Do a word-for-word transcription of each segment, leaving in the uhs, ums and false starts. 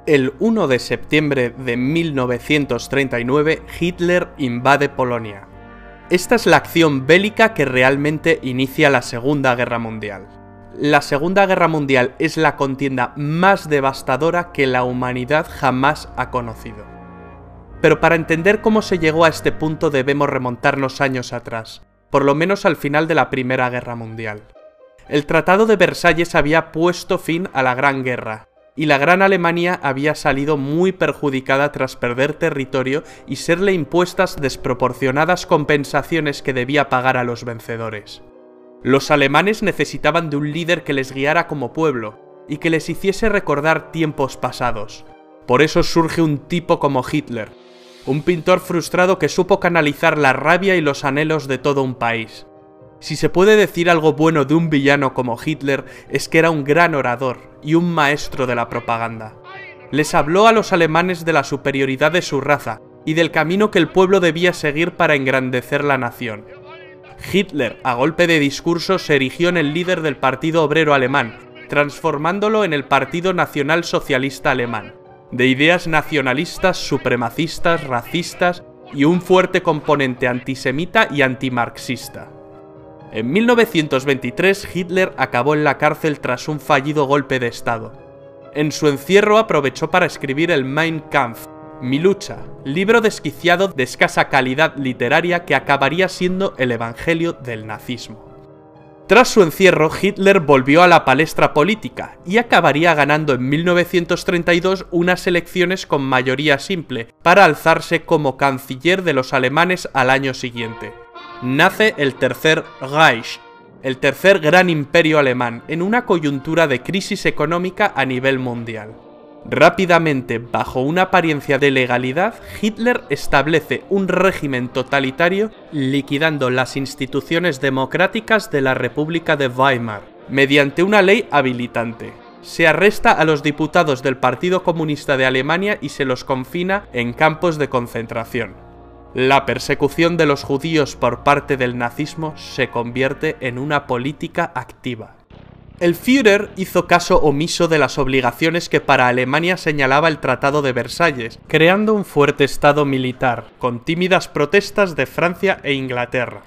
El uno de septiembre de mil novecientos treinta y nueve, Hitler invade Polonia. Esta es la acción bélica que realmente inicia la Segunda Guerra Mundial. La Segunda Guerra Mundial es la contienda más devastadora que la humanidad jamás ha conocido. Pero para entender cómo se llegó a este punto debemos remontarnos años atrás, por lo menos al final de la Primera Guerra Mundial. El Tratado de Versalles había puesto fin a la Gran Guerra, y la Gran Alemania había salido muy perjudicada tras perder territorio y serle impuestas desproporcionadas compensaciones que debía pagar a los vencedores. Los alemanes necesitaban de un líder que les guiara como pueblo y que les hiciese recordar tiempos pasados. Por eso surge un tipo como Hitler, un pintor frustrado que supo canalizar la rabia y los anhelos de todo un país. Si se puede decir algo bueno de un villano como Hitler, es que era un gran orador y un maestro de la propaganda. Les habló a los alemanes de la superioridad de su raza y del camino que el pueblo debía seguir para engrandecer la nación. Hitler, a golpe de discurso, se erigió en el líder del Partido Obrero Alemán, transformándolo en el Partido Nacional Socialista Alemán, de ideas nacionalistas, supremacistas, racistas y un fuerte componente antisemita y antimarxista. En mil novecientos veintitrés, Hitler acabó en la cárcel tras un fallido golpe de Estado. En su encierro aprovechó para escribir el Mein Kampf, Mi lucha, libro desquiciado de escasa calidad literaria que acabaría siendo el evangelio del nazismo. Tras su encierro, Hitler volvió a la palestra política y acabaría ganando en mil novecientos treinta y dos unas elecciones con mayoría simple para alzarse como canciller de los alemanes al año siguiente. Nace el Tercer Reich, el tercer gran imperio alemán, en una coyuntura de crisis económica a nivel mundial. Rápidamente, bajo una apariencia de legalidad, Hitler establece un régimen totalitario liquidando las instituciones democráticas de la República de Weimar, mediante una ley habilitante. Se arresta a los diputados del Partido Comunista de Alemania y se los confina en campos de concentración. La persecución de los judíos por parte del nazismo se convierte en una política activa. El Führer hizo caso omiso de las obligaciones que para Alemania señalaba el Tratado de Versalles, creando un fuerte estado militar, con tímidas protestas de Francia e Inglaterra.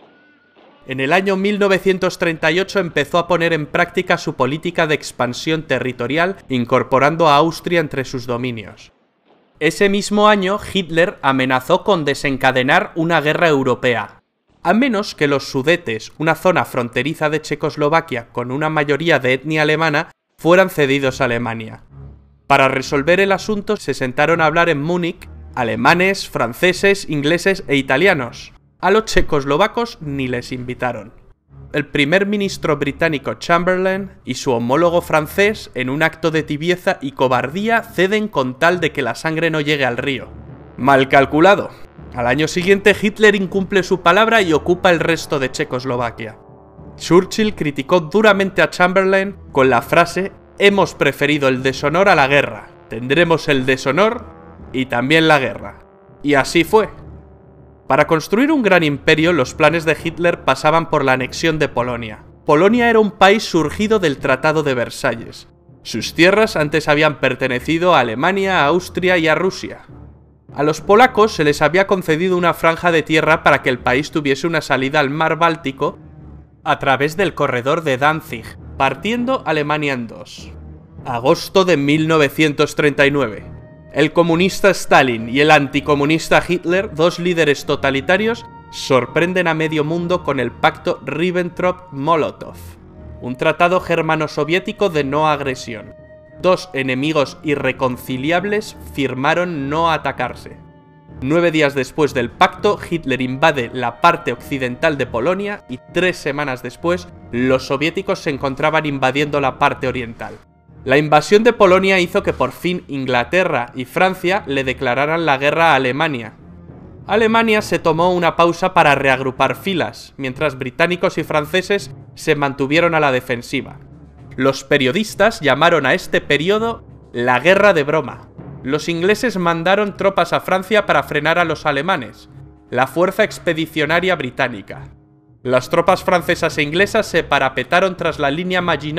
En el año mil novecientos treinta y ocho empezó a poner en práctica su política de expansión territorial, incorporando a Austria entre sus dominios. Ese mismo año, Hitler amenazó con desencadenar una guerra europea, a menos que los Sudetes, una zona fronteriza de Checoslovaquia con una mayoría de etnia alemana, fueran cedidos a Alemania. Para resolver el asunto se sentaron a hablar en Múnich alemanes, franceses, ingleses e italianos. A los checoslovacos ni les invitaron. El primer ministro británico Chamberlain y su homólogo francés, en un acto de tibieza y cobardía, ceden con tal de que la sangre no llegue al río. Mal calculado. Al año siguiente Hitler incumple su palabra y ocupa el resto de Checoslovaquia. Churchill criticó duramente a Chamberlain con la frase «Hemos preferido el deshonor a la guerra, tendremos el deshonor y también la guerra». Y así fue. Para construir un gran imperio, los planes de Hitler pasaban por la anexión de Polonia. Polonia era un país surgido del Tratado de Versalles. Sus tierras antes habían pertenecido a Alemania, a Austria y a Rusia. A los polacos se les había concedido una franja de tierra para que el país tuviese una salida al mar Báltico a través del corredor de Danzig, partiendo Alemania en dos. Agosto de mil novecientos treinta y nueve. El comunista Stalin y el anticomunista Hitler, dos líderes totalitarios, sorprenden a medio mundo con el pacto Ribbentrop-Molotov, un tratado germano-soviético de no agresión. Dos enemigos irreconciliables firmaron no atacarse. Nueve días después del pacto, Hitler invade la parte occidental de Polonia y tres semanas después, los soviéticos se encontraban invadiendo la parte oriental. La invasión de Polonia hizo que por fin Inglaterra y Francia le declararan la guerra a Alemania. Alemania se tomó una pausa para reagrupar filas, mientras británicos y franceses se mantuvieron a la defensiva. Los periodistas llamaron a este periodo la Guerra de Broma. Los ingleses mandaron tropas a Francia para frenar a los alemanes, la Fuerza Expedicionaria Británica. Las tropas francesas e inglesas se parapetaron tras la línea Maginot,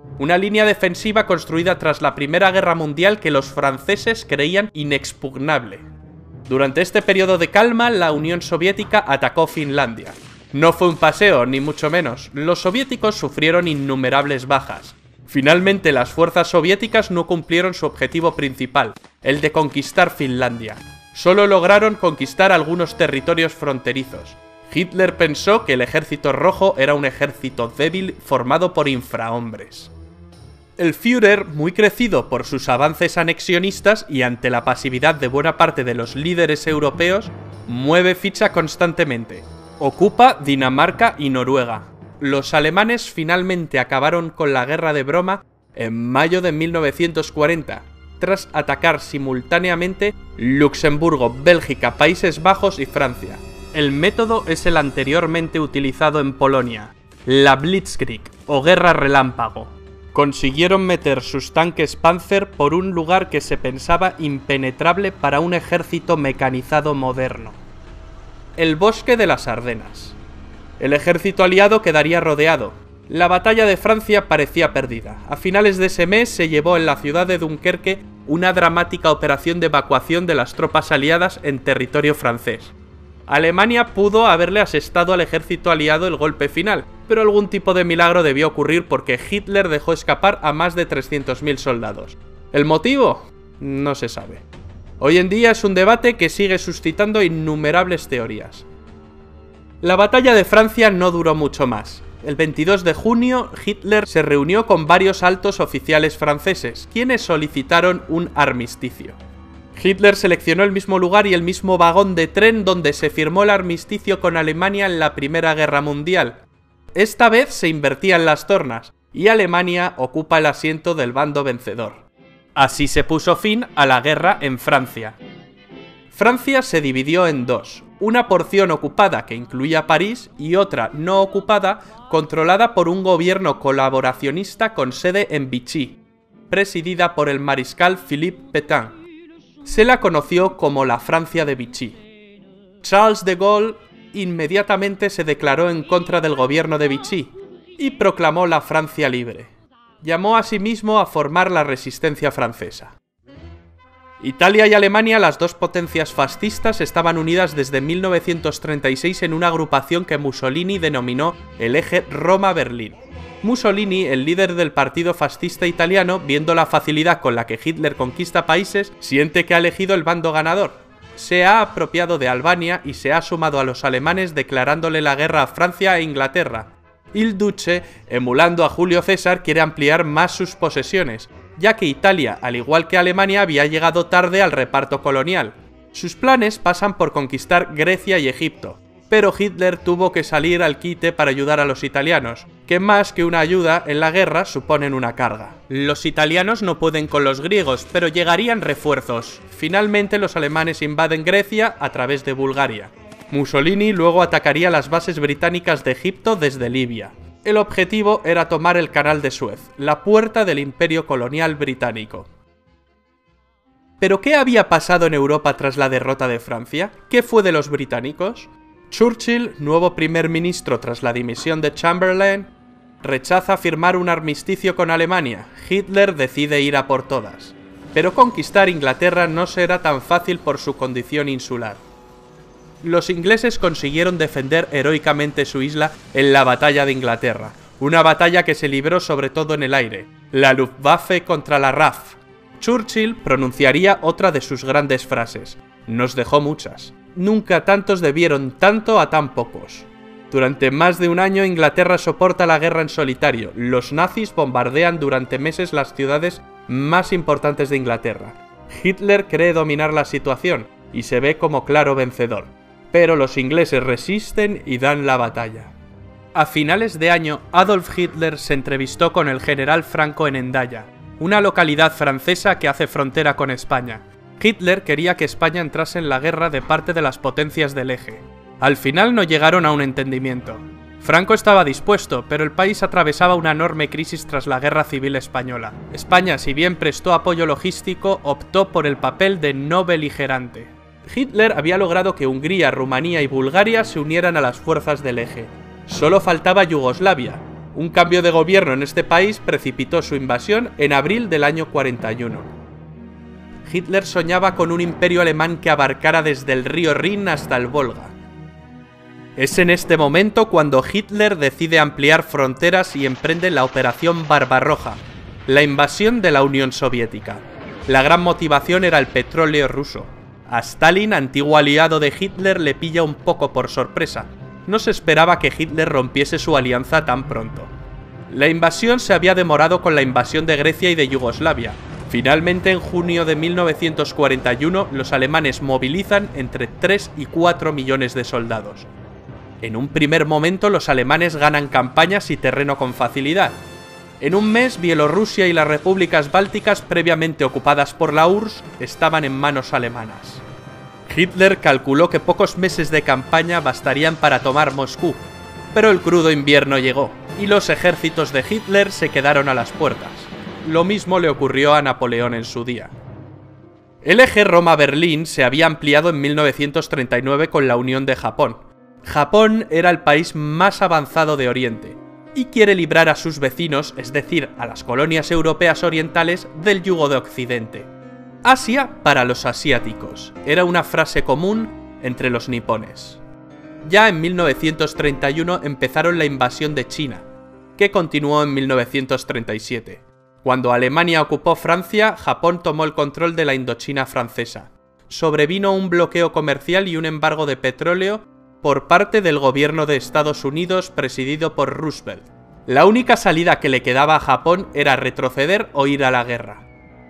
una línea defensiva construida tras la Primera Guerra Mundial que los franceses creían inexpugnable. Durante este periodo de calma, la Unión Soviética atacó Finlandia. No fue un paseo, ni mucho menos. Los soviéticos sufrieron innumerables bajas. Finalmente, las fuerzas soviéticas no cumplieron su objetivo principal, el de conquistar Finlandia. Solo lograron conquistar algunos territorios fronterizos. Hitler pensó que el Ejército Rojo era un ejército débil formado por infrahombres. El Führer, muy crecido por sus avances anexionistas y ante la pasividad de buena parte de los líderes europeos, mueve ficha constantemente. Ocupa Dinamarca y Noruega. Los alemanes finalmente acabaron con la guerra de broma en mayo de mil novecientos cuarenta, tras atacar simultáneamente Luxemburgo, Bélgica, Países Bajos y Francia. El método es el anteriormente utilizado en Polonia, la Blitzkrieg o Guerra Relámpago. Consiguieron meter sus tanques Panzer por un lugar que se pensaba impenetrable para un ejército mecanizado moderno. El bosque de las Ardenas. El ejército aliado quedaría rodeado. La batalla de Francia parecía perdida. A finales de ese mes se llevó en la ciudad de Dunkerque una dramática operación de evacuación de las tropas aliadas en territorio francés. Alemania pudo haberle asestado al ejército aliado el golpe final, pero algún tipo de milagro debió ocurrir porque Hitler dejó escapar a más de trescientos mil soldados. ¿El motivo? No se sabe. Hoy en día es un debate que sigue suscitando innumerables teorías. La batalla de Francia no duró mucho más. El veintidós de junio, Hitler se reunió con varios altos oficiales franceses, quienes solicitaron un armisticio. Hitler seleccionó el mismo lugar y el mismo vagón de tren donde se firmó el armisticio con Alemania en la Primera Guerra Mundial. Esta vez se invertían las tornas, y Alemania ocupa el asiento del bando vencedor. Así se puso fin a la guerra en Francia. Francia se dividió en dos, una porción ocupada que incluía París y otra no ocupada controlada por un gobierno colaboracionista con sede en Vichy, presidida por el mariscal Philippe Pétain. Se la conoció como la Francia de Vichy. Charles de Gaulle inmediatamente se declaró en contra del gobierno de Vichy y proclamó la Francia libre. Llamó a sí mismo a formar la resistencia francesa. Italia y Alemania, las dos potencias fascistas, estaban unidas desde mil novecientos treinta y seis en una agrupación que Mussolini denominó el eje Roma-Berlín. Mussolini, el líder del partido fascista italiano, viendo la facilidad con la que Hitler conquista países, siente que ha elegido el bando ganador. Se ha apropiado de Albania y se ha sumado a los alemanes declarándole la guerra a Francia e Inglaterra. Il Duce, emulando a Julio César, quiere ampliar más sus posesiones, ya que Italia, al igual que Alemania, había llegado tarde al reparto colonial. Sus planes pasan por conquistar Grecia y Egipto, pero Hitler tuvo que salir al quite para ayudar a los italianos, que más que una ayuda en la guerra suponen una carga. Los italianos no pueden con los griegos, pero llegarían refuerzos. Finalmente los alemanes invaden Grecia a través de Bulgaria. Mussolini luego atacaría las bases británicas de Egipto desde Libia. El objetivo era tomar el Canal de Suez, la puerta del imperio colonial británico. ¿Pero qué había pasado en Europa tras la derrota de Francia? ¿Qué fue de los británicos? Churchill, nuevo primer ministro tras la dimisión de Chamberlain, rechaza firmar un armisticio con Alemania. Hitler decide ir a por todas. Pero conquistar Inglaterra no será tan fácil por su condición insular. Los ingleses consiguieron defender heroicamente su isla en la batalla de Inglaterra, una batalla que se libró sobre todo en el aire, la Luftwaffe contra la R A F. Churchill pronunciaría otra de sus grandes frases: nos dejó muchas. Nunca tantos debieron tanto a tan pocos. Durante más de un año Inglaterra soporta la guerra en solitario. Los nazis bombardean durante meses las ciudades más importantes de Inglaterra. Hitler cree dominar la situación y se ve como claro vencedor, pero los ingleses resisten y dan la batalla. A finales de año, Adolf Hitler se entrevistó con el general Franco en Hendaya, una localidad francesa que hace frontera con España. Hitler quería que España entrase en la guerra de parte de las potencias del eje. Al final no llegaron a un entendimiento. Franco estaba dispuesto, pero el país atravesaba una enorme crisis tras la Guerra Civil Española. España, si bien prestó apoyo logístico, optó por el papel de no beligerante. Hitler había logrado que Hungría, Rumanía y Bulgaria se unieran a las fuerzas del eje. Solo faltaba Yugoslavia, Un cambio de gobierno en este país precipitó su invasión en abril del año cuarenta y uno. Hitler soñaba con un imperio alemán que abarcara desde el río Rin hasta el Volga. Es en este momento cuando Hitler decide ampliar fronteras y emprende la Operación Barbarroja, la invasión de la Unión Soviética. La gran motivación era el petróleo ruso. A Stalin, antiguo aliado de Hitler, le pilla un poco por sorpresa. No se esperaba que Hitler rompiese su alianza tan pronto. La invasión se había demorado con la invasión de Grecia y de Yugoslavia. Finalmente, en junio de mil novecientos cuarenta y uno, los alemanes movilizan entre tres y cuatro millones de soldados. En un primer momento, los alemanes ganan campañas y terreno con facilidad. En un mes, Bielorrusia y las repúblicas bálticas previamente ocupadas por la U R S S estaban en manos alemanas. Hitler calculó que pocos meses de campaña bastarían para tomar Moscú, pero el crudo invierno llegó, y los ejércitos de Hitler se quedaron a las puertas. Lo mismo le ocurrió a Napoleón en su día. El eje Roma-Berlín se había ampliado en mil novecientos treinta y nueve con la unión de Japón. Japón era el país más avanzado de Oriente, y quiere librar a sus vecinos, es decir, a las colonias europeas orientales, del yugo de Occidente. Asia para los asiáticos, era una frase común entre los nipones. Ya en mil novecientos treinta y uno empezaron la invasión de China, que continuó en mil novecientos treinta y siete. Cuando Alemania ocupó Francia, Japón tomó el control de la Indochina francesa. Sobrevino un bloqueo comercial y un embargo de petróleo por parte del gobierno de Estados Unidos presidido por Roosevelt. La única salida que le quedaba a Japón era retroceder o ir a la guerra.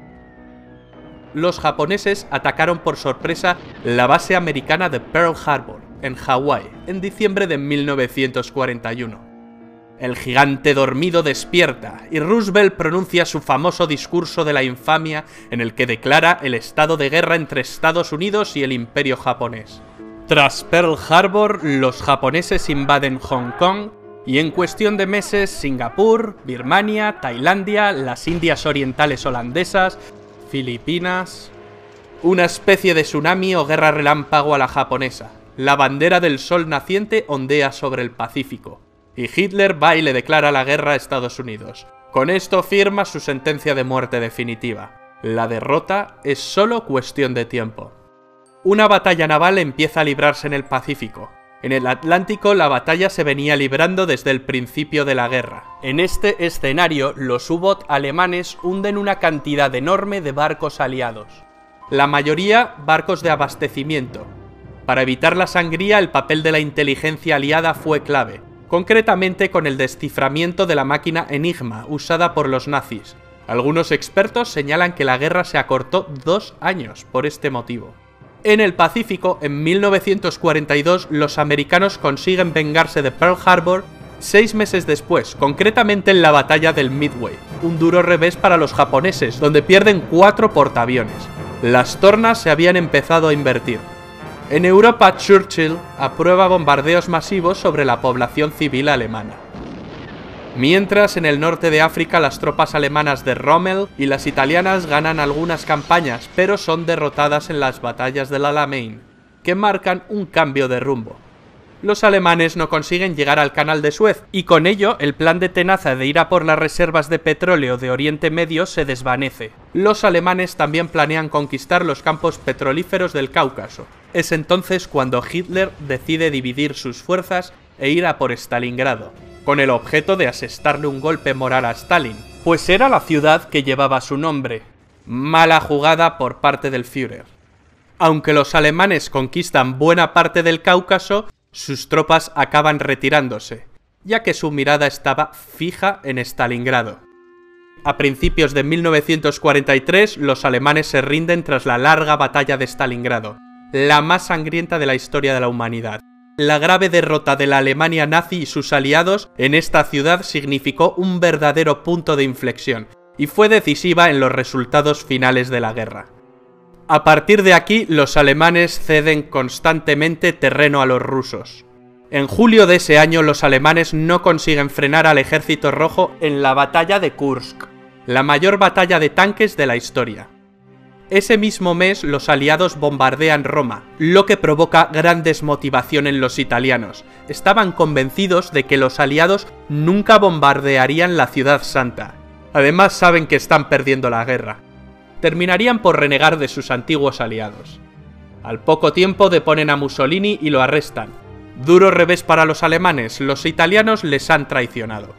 Los japoneses atacaron por sorpresa la base americana de Pearl Harbor, en Hawái, en diciembre de mil novecientos cuarenta y uno. El gigante dormido despierta y Roosevelt pronuncia su famoso discurso de la infamia en el que declara el estado de guerra entre Estados Unidos y el Imperio japonés. Tras Pearl Harbor, los japoneses invaden Hong Kong y en cuestión de meses Singapur, Birmania, Tailandia, las Indias Orientales holandesas, Filipinas... Una especie de tsunami o guerra relámpago a la japonesa. La bandera del sol naciente ondea sobre el Pacífico. Y Hitler va y le declara la guerra a Estados Unidos. Con esto firma su sentencia de muerte definitiva. La derrota es solo cuestión de tiempo. Una batalla naval empieza a librarse en el Pacífico. En el Atlántico la batalla se venía librando desde el principio de la guerra. En este escenario, los U-Boot alemanes hunden una cantidad enorme de barcos aliados. La mayoría barcos de abastecimiento. Para evitar la sangría, el papel de la inteligencia aliada fue clave. Concretamente con el desciframiento de la máquina Enigma usada por los nazis. Algunos expertos señalan que la guerra se acortó dos años por este motivo. En el Pacífico, en mil novecientos cuarenta y dos, los americanos consiguen vengarse de Pearl Harbor seis meses después, concretamente en la batalla del Midway, un duro revés para los japoneses, donde pierden cuatro portaaviones. Las tornas se habían empezado a invertir. En Europa, Churchill aprueba bombardeos masivos sobre la población civil alemana. Mientras, en el norte de África, las tropas alemanas de Rommel y las italianas ganan algunas campañas, pero son derrotadas en las batallas del Alamein, que marcan un cambio de rumbo. Los alemanes no consiguen llegar al Canal de Suez, y con ello el plan de Tenaza de ir a por las reservas de petróleo de Oriente Medio se desvanece. Los alemanes también planean conquistar los campos petrolíferos del Cáucaso. Es entonces cuando Hitler decide dividir sus fuerzas e ir a por Stalingrado, con el objeto de asestarle un golpe moral a Stalin, pues era la ciudad que llevaba su nombre. Mala jugada por parte del Führer. Aunque los alemanes conquistan buena parte del Cáucaso, sus tropas acaban retirándose, ya que su mirada estaba fija en Stalingrado. A principios de mil novecientos cuarenta y tres, los alemanes se rinden tras la larga batalla de Stalingrado, la más sangrienta de la historia de la humanidad. La grave derrota de la Alemania nazi y sus aliados en esta ciudad significó un verdadero punto de inflexión, y fue decisiva en los resultados finales de la guerra. A partir de aquí, los alemanes ceden constantemente terreno a los rusos. En julio de ese año, los alemanes no consiguen frenar al ejército rojo en la batalla de Kursk, la mayor batalla de tanques de la historia. Ese mismo mes los aliados bombardean Roma, lo que provoca gran desmotivación en los italianos. Estaban convencidos de que los aliados nunca bombardearían la ciudad santa. Además saben que están perdiendo la guerra. Terminarían por renegar de sus antiguos aliados. Al poco tiempo deponen a Mussolini y lo arrestan. Duro revés para los alemanes, los italianos les han traicionado.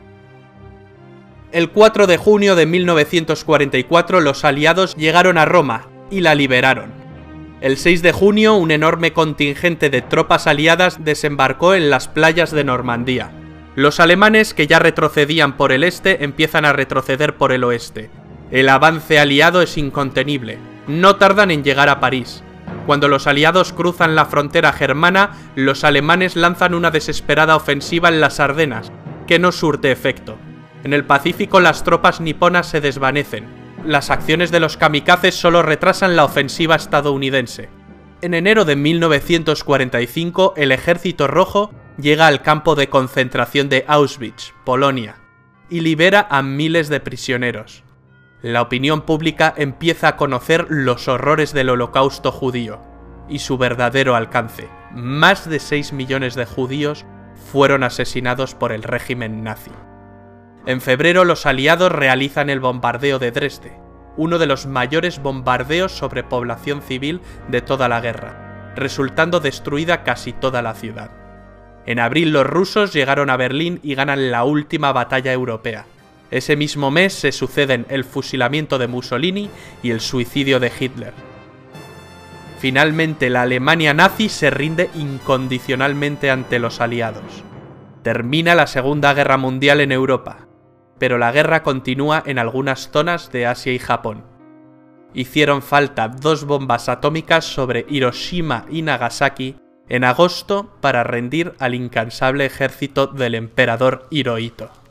El cuatro de junio de mil novecientos cuarenta y cuatro los aliados llegaron a Roma y la liberaron. El seis de junio un enorme contingente de tropas aliadas desembarcó en las playas de Normandía. Los alemanes, que ya retrocedían por el este, empiezan a retroceder por el oeste. El avance aliado es incontenible. No tardan en llegar a París. Cuando los aliados cruzan la frontera germana, los alemanes lanzan una desesperada ofensiva en las Ardenas, que no surte efecto. En el Pacífico las tropas niponas se desvanecen. Las acciones de los kamikazes solo retrasan la ofensiva estadounidense. En enero de mil novecientos cuarenta y cinco, el Ejército Rojo llega al campo de concentración de Auschwitz, Polonia, y libera a miles de prisioneros. La opinión pública empieza a conocer los horrores del Holocausto judío y su verdadero alcance. Más de seis millones de judíos fueron asesinados por el régimen nazi. En febrero los aliados realizan el bombardeo de Dresde, uno de los mayores bombardeos sobre población civil de toda la guerra, resultando destruida casi toda la ciudad. En abril los rusos llegaron a Berlín y ganan la última batalla europea. Ese mismo mes se suceden el fusilamiento de Mussolini y el suicidio de Hitler. Finalmente la Alemania nazi se rinde incondicionalmente ante los aliados. Termina la Segunda Guerra Mundial en Europa, pero la guerra continúa en algunas zonas de Asia y Japón. Hicieron falta dos bombas atómicas sobre Hiroshima y Nagasaki en agosto para rendir al incansable ejército del emperador Hirohito.